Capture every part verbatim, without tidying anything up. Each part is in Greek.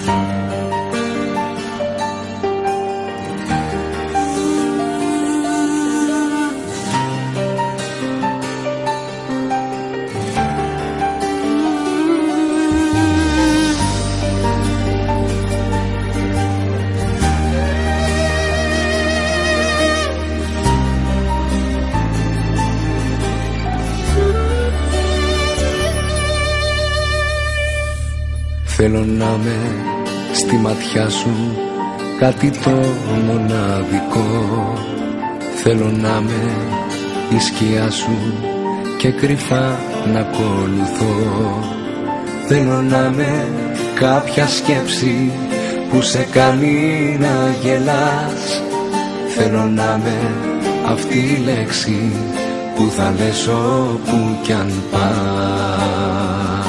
Θέλω να με στη ματιά σου κάτι το μοναδικό. Θέλω να με η σκιά σου και κρυφά να ακολουθώ. Θέλω να με κάποια σκέψη που σε κάνει να γελάς. Θέλω να με αυτή η λέξη που θα λες όπου κι αν πας.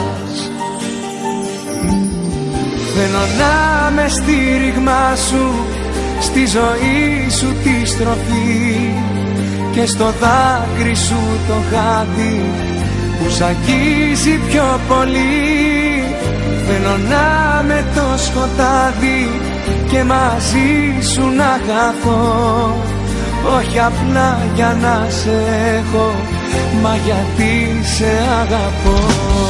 Θέλω να με στήριγμά σου στη ζωή σου τη στροφή και στο δάκρυ σου το χάδι που σ' αγγίζει πιο πολύ. Θέλω να με το σκοτάδι και μαζί σου να χαθώ, όχι απλά για να σε έχω, μα γιατί σε αγαπώ.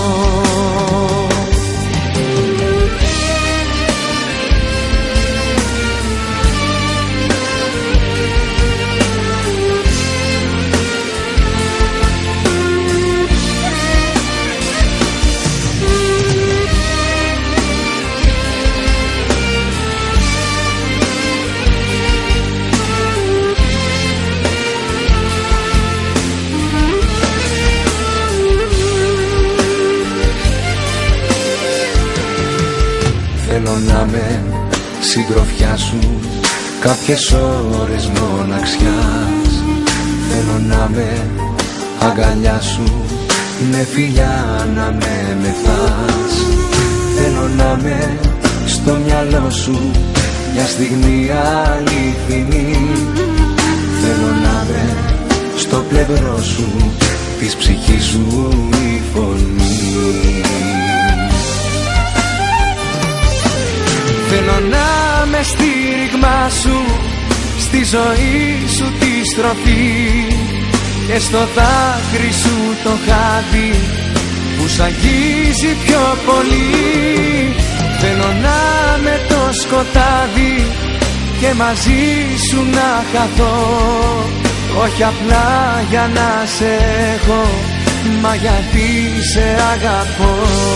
Θέλω να με συντροφιά σου κάποιες ώρες μοναξιάς. Θέλω να με αγκαλιά σου, με φιλιά να με μεθάς. Θέλω να με στο μυαλό σου μια στιγμή αληθινή. Θέλω να με στο πλευρό σου της ψυχής σου η φωνή. Θέλω να με στήριγμά σου στη ζωή σου τη στροφή και στο δάκρυ σου το χάδι που σ' αγγίζει πιο πολύ. Θέλω να με το σκοτάδι και μαζί σου να χαθώ, όχι απλά για να σε έχω, μα γιατί σε αγαπώ.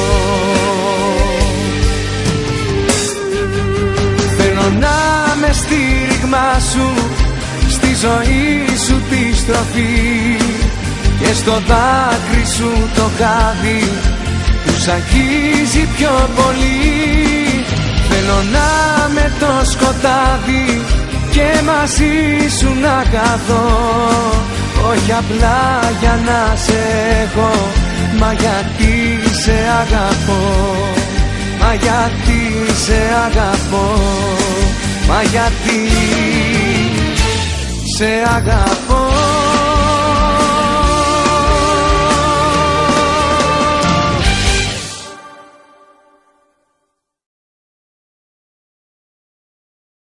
Θέλω να με στήριγμά σου στη ζωή σου τη στροφή και στο δάκρυ σου το χάδι που σ' αγγίζει πιο πολύ. Θέλω να με το σκοτάδι και μαζί σου να καθώ, όχι απλά για να σε έχω, μα γιατί σε αγαπώ. Μα γιατί σε αγαπώ, μα γιατί σε αγαπώ.